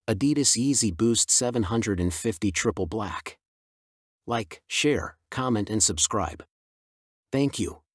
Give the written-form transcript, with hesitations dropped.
Adidas YEEZY Boost 750 Triple Black. Like, share, comment and subscribe. Thank you.